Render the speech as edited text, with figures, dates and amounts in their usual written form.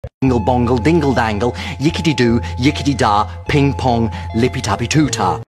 Dingle bongle, dingle dangle, yickety doo, yickety da, ping pong, lippy tappy too ta.